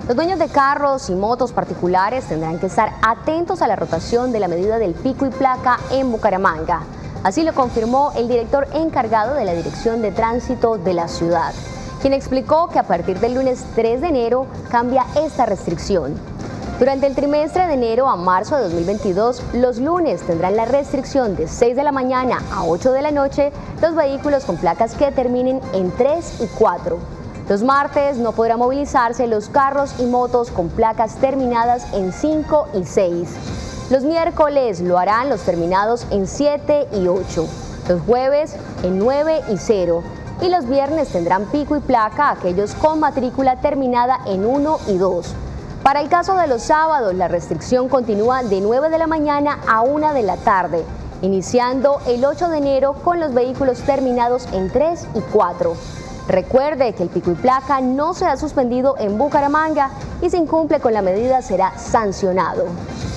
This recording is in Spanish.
Los dueños de carros y motos particulares tendrán que estar atentos a la rotación de la medida del pico y placa en Bucaramanga. Así lo confirmó el director encargado de la Dirección de Tránsito de la ciudad, quien explicó que a partir del lunes 3 de enero cambia esta restricción. Durante el trimestre de enero a marzo de 2022, los lunes tendrán la restricción de 6 de la mañana a 8 de la noche los vehículos con placas que terminen en 3 y 4. Los martes no podrán movilizarse los carros y motos con placas terminadas en 5 y 6. Los miércoles lo harán los terminados en 7 y 8. Los jueves en 9 y 0. Y los viernes tendrán pico y placa aquellos con matrícula terminada en 1 y 2. Para el caso de los sábados, la restricción continúa de 9 de la mañana a 1 de la tarde, iniciando el 8 de enero con los vehículos terminados en 3 y 4. Recuerde que el pico y placa no se ha suspendido en Bucaramanga y si incumple con la medida será sancionado.